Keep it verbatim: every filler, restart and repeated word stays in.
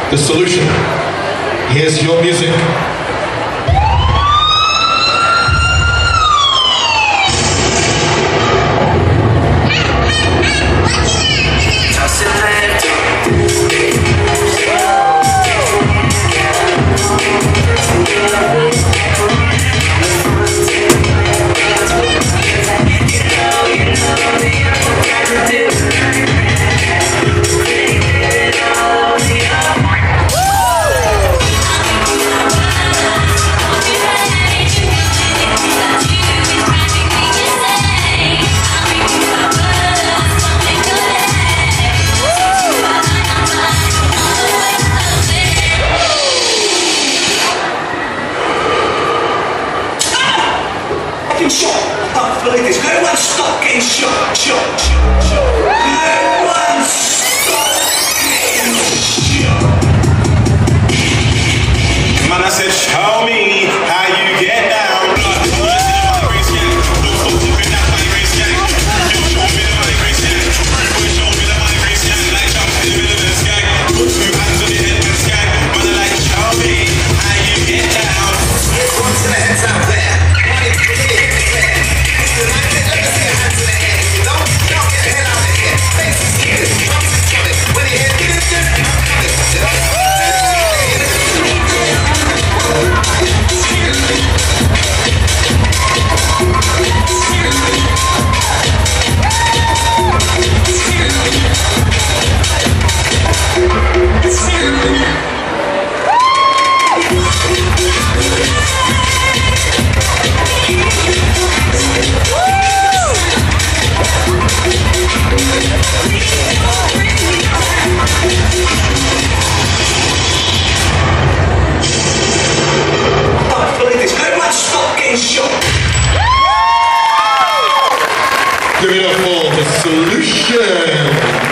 The Solution. Here's your music. Shot. I can't believe this. No one stop getting shot. Shot. Shot. No one stop getting shot. Man, I said, show me how you get down. Give it up for The Solution.